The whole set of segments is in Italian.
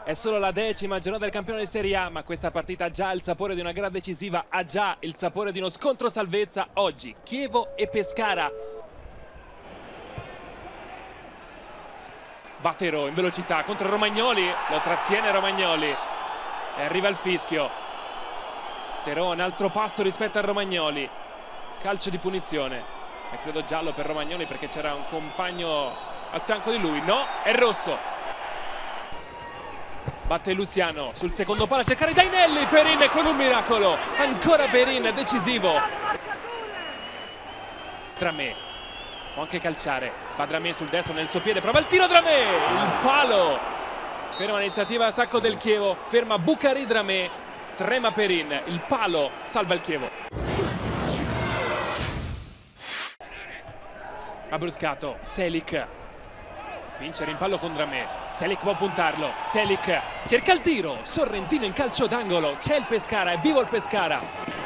È solo la 10ª giornata del campione di Serie A, ma questa partita ha già il sapore di una gara decisiva, ha già il sapore di uno scontro salvezza oggi. Chievo e Pescara. Va Terò in velocità contro Romagnoli, lo trattiene Romagnoli e arriva il fischio. Terò un altro passo rispetto a Romagnoli, calcio di punizione e credo giallo per Romagnoli perché c'era un compagno al fianco di lui. No, è rosso. Batte Luciano sul secondo palo a cercare Dainelli. Perin con un miracolo, ancora Perin decisivo. Dramé può anche calciare, va Dramé sul destro nel suo piede, prova il tiro Dramé, il palo, ferma l'iniziativa d'attacco del Chievo, ferma Bucari Dramé, trema Perin, il palo salva il Chievo. Abbruscato, Selic, vince il rimpallo con Dramé, Selic può puntarlo, Selic cerca il tiro, Sorrentino in calcio d'angolo, c'è il Pescara, è vivo il Pescara.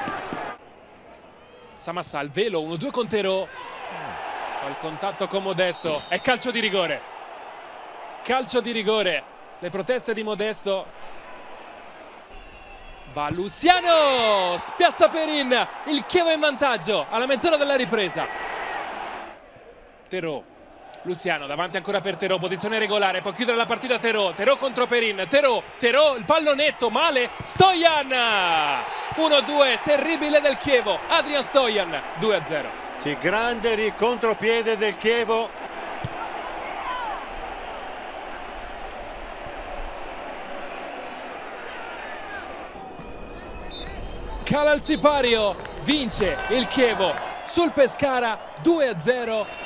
Samassà al velo, 1-2 con Terò. Il contatto con Modesto, è calcio di rigore. Calcio di rigore. Le proteste di Modesto. Va Luciano, spiazza Perin, il Chievo in vantaggio alla mezz'ora della ripresa. Terò, Luciano davanti ancora per Terò, posizione regolare, può chiudere la partita Terò, Terò contro Perin, Terò, il pallonetto, male, Stojan, 1-2, terribile del Chievo, Adrian Stojan, 2-0. Sì, grande contropiede del Chievo. Cala il sipario, vince il Chievo sul Pescara 2-0.